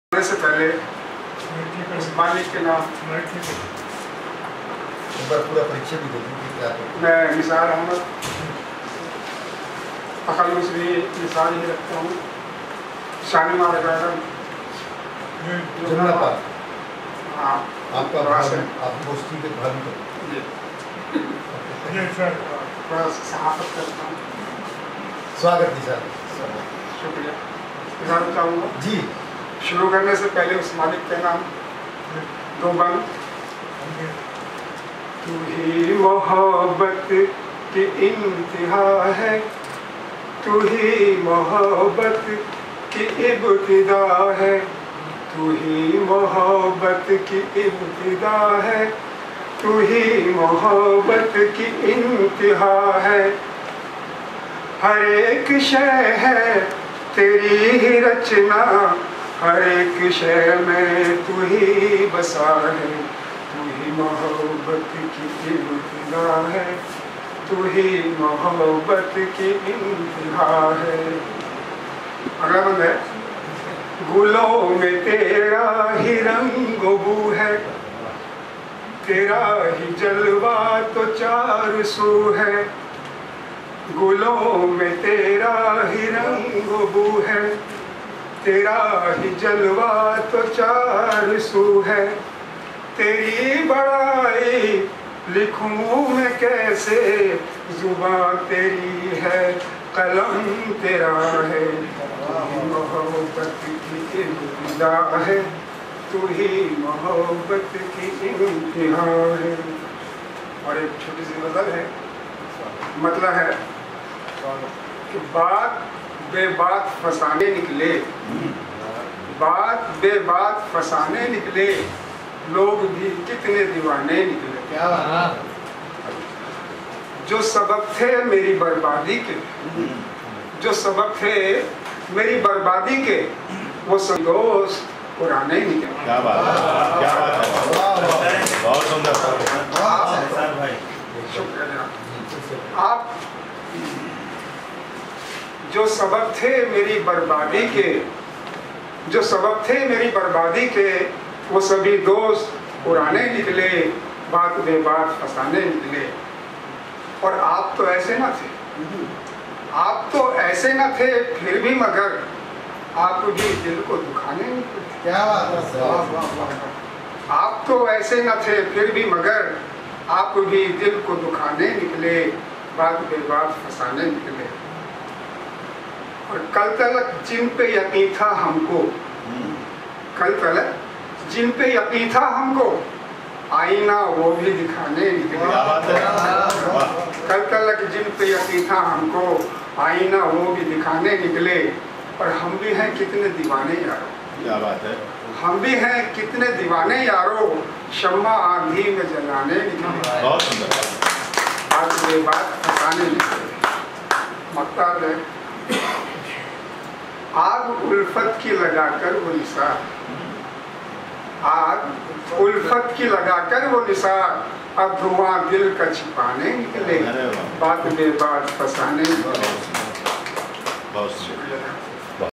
से पहले उस मालिक के नाम पूरा परीक्षा भी क्या मैं निसार अहमद अकल मुझे निसार ही रखता हूँ। शालीमार गार्डन हाँ आपका आप गोष्ठी के भावी थोड़ा सहाफत करता हूँ। स्वागत जी सर। शुक्रिया। निसार चाहूँगा जी। शुरू करने से पहले उस मालिक के नाम दो बंद। तू ही मोहब्बत की इंतहा है, तू ही मोहब्बत की इब्तिदा है, तू ही मोहब्बत की इब्तिदा है, तू ही मोहब्बत की इंतहा है। हर एक शय है तेरी ही रचना, हर एक शय में तू ही बसा है, तू ही मोहब्बत की इंतहा है, तू ही मोहब्बत की इंतहा है। अगला बंद है। गुलों में तेरा ही रंग बू है, तेरा ही जलवा तो चार सू है। गुलों में तेरा ही रंग बू है, तेरा ही जलवा तो चार सू है। तेरी बड़ाई लिखूं मैं कैसे, जुबां तेरी है कलम तेरा है। तू ही मोहब्बत की इब्तिदा है, तू ही मोहब्बत की इंतहा है। और एक छोटी सी मसल है, मतलब है कि बात बेबात फसाने निकले, बात बेबात फसाने निकले, लोग भी कितने दीवाने निकले। क्या बात। जो सबब थे मेरी बर्बादी के, जो सबब थे मेरी बर्बादी के, वो सब दोस्त पुराने निकले। क्या बात है, क्या बात है, बहुत सुंदर भाई। शुक्रिया। आप जो सबब थे मेरी बर्बादी के, जो सबब थे मेरी बर्बादी के, वो सभी दोस्त पुराने निकले, बात बेबात फसाने निकले। और आप तो ऐसे ना थे, आप तो ऐसे ना थे, फिर भी मगर आप भी दिल को दुखाने निकले। क्या बात है। आप तो ऐसे न थे, फिर भी मगर आप भी दिल को दुखाने निकले, बात बेबात फसाने निकले। और कल तलक जिन पे यकीन था हमको, कल तलक जिन पे यकीन था हमको, आईना वो भी दिखाने निकले। कल तलक जिन पे यकीन था हमको, आईना वो भी दिखाने निकले। और हम भी हैं कितने दीवाने यारो। क्या बात है। हम भी हैं कितने दीवाने यारो, शम्मा आंधी में जलाने निकले। बहुत सुंदर। बात बेबात फसाने निकले। मक्तार है। आग उल्फत की लगाकर वो निसार, आग उल्फत की लगाकर वो निसार, अब धुआं दिल का छिपाने निकले, बात बेबात फसाने निकले। बहुत शुक्रिया।